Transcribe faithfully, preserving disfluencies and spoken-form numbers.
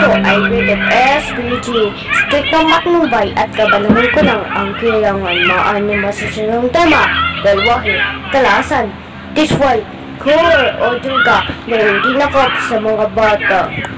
ay rated S P G. Strict ng matnubay at kabalangan ko lang ang kailangan maani masusunong tema, dalwahe, kalasan, disway, core o duga na hindi nakap sa mga bata.